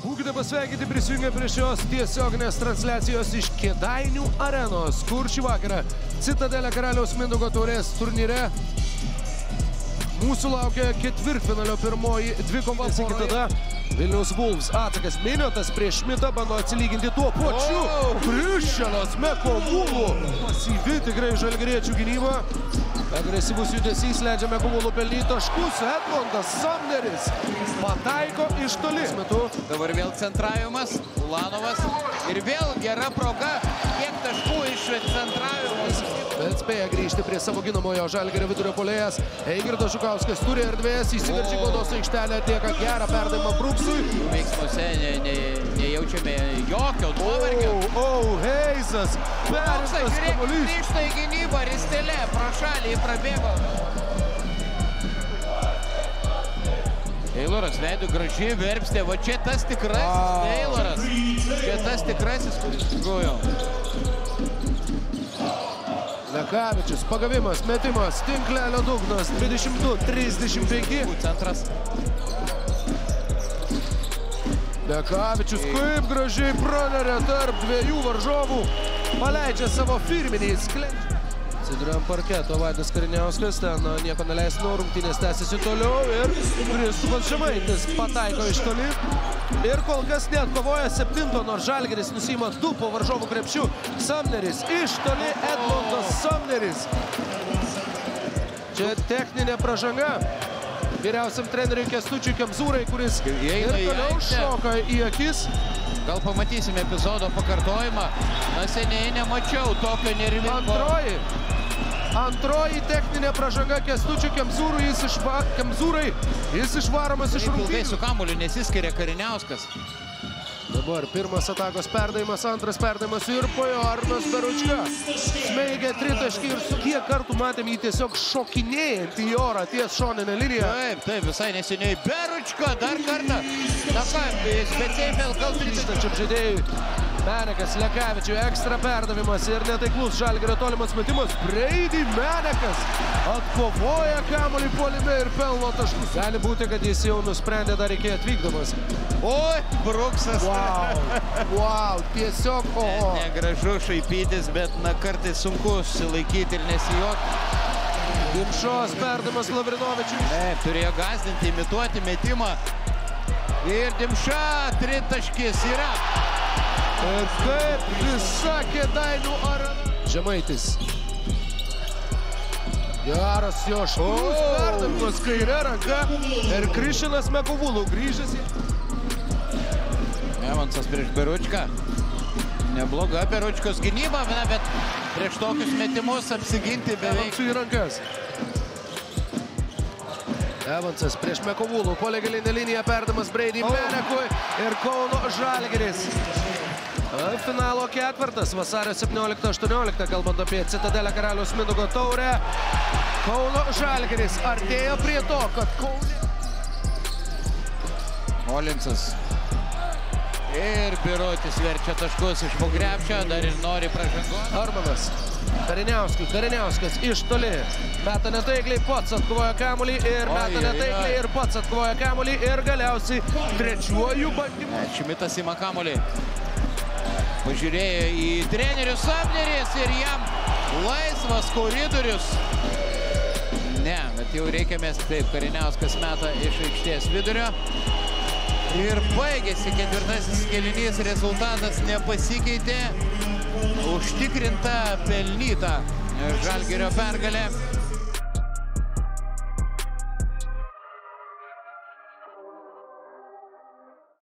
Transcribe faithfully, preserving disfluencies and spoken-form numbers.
Būkite pasveikinti prisijungę prie šios tiesioginės transliacijos iš Kėdainių arenos, kur šį vakarą Citadelė Karaliaus Mindaugo taurės turnyre mūsų laukia ketvirtfinalio pirmoji dvikova. Iki tada Vilniaus Wolves atsakas Miniotas prieš Šmitą bando atsilyginti tuo pačiu. Kriščianas Mekovulų. Pasyvi tikrai žalgiriečių gynyba. Agresyvus judesys leidžia Mekovulų pelnyti taškus. Edmondas Samneris pataiko iš toli. Dabar vėl centravimas, Ulanovas ir vėl gera proga, kiek taškų iš centravimus. Bet spėja grįžti prie savo ginamojo Žalgirio vidurio puolėjas. Eigirdas Žukauskas turi erdvės, įsiveržia į baudos aikštelę, atlieka gerą perdavimą Bruksui. Veiksmuose ne, ne, nejaučiame jokio nuovargio. O, o, Heizas, perimtas kamuolys. Grįžta į gynybą, Ristelė, pro šalį prabėgo. Tayloras leido gražiai verpstė, va čia tas tikrasis Tayloras. Čia tas tikrasis, kuris tikrųjų. Lekavičius, pagavimas, metimas, tinklelio dugnas, dvidešimt du trisdešimt penki. Centras. Lekavičius kaip gražiai praneria tarp dviejų varžovų, paleidžia savo firminį sklendžią. Atsiduria ant parketo Vaidas Kariniauskas, ten nieko neleis nuo rungtynės tęsiasi toliau ir Kristupas Žemaitis pataiko iš toli. Ir kol kas net kovoja septinto, nors Žalgiris nusima du po varžovų krepšių. Samneris iš toli, Edmondas Samneris. Čia techninė pražanga vyriausiam treneriui Kęstučiui Kemzūrai, kuris ir toliau šoka į akis. Gal pamatysime epizodo pakartojimą. Na, seniai nemačiau tokio nervingo. Antroji. Antroji techninė pražanga Kęstučiui Kemzūrai. Jis, išva... Kemzūrai. Jis išvaromas iš rungtynių. Ilgai su kamuoliu nesiskiria Kariniauskas. Dabar pirmas atakos perdavimas, antras perdavimas ir po jo Arnas Beručka. Smeigia tritaškį ir su kiek kartų matėm jį tiesiog šokinėjant į orą ties šoninę liniją. Taip, taip, visai neseniai. Beručka dar kartą. Na ką, specialiai vėl gal grįžtančiam žaidėjui. Menekas Lekavičiui ekstra perdavimas ir netaiklus Žalgirio tolimas metimas. Brady Menekas atkovoja kamuolį puolime ir pelno taškus. Gali būti, kad jis jau nusprendė dar iki atvykdamas. Oi, Bruksas. Wow, wow, tiesiog oho. Negražu šaipytis, bet na kartais sunku susilaikyti ir nesijuokti. Dimšos perdavimas Lavrinovičiui. Taip, turėjo gąsdinti, imituoti metimą. Ir Dimša tritaškis yra. Ir kaip visa Kėdainių arena. Žemaitis. Geras jo šaunus perdavimas kairė ranka. Ir Kriščianas Mekovulų grįžęs į... Evansas prieš Beručką. Nebloga Beručkos gynyba, bet prieš tokius metimus apsiginti beveik. Evansui į rankas. Evansas prieš Mekovulų. Puolė galinę liniją, perdavimas Brady Menekui ir Kauno Žalgiris. Finalo ketvirtas, vasario septynioliktą aštuonioliktą, kalbant apie Citadelę Karaliaus Mindaugo taurę. Kauno Žalgiris artėja prie to, kad Kaune... Olinsas. Ir Birutis verčia taškus iš po krepšio, dar ir nori pražangos. Armanas. Kariniauskui, Kariniauskas iš toli. Meta netaikliai, pats atkovoja kamuolį ir meta netaikliai ir pats atkovoja kamuolį ir galiausiai trečiuoju bandymu. Šmitas ima kamuolį. Pažiūrėjo į trenerių Samneris ir jam laisvas koridorius. Ne, bet jau reikia mesti taip. Kariniauskas meta iš aikštės vidurio. Ir baigėsi ketvirtasis kėlinys, rezultatas nepasikeitė. Užtikrinta, pelnyta Žalgirio pergalė.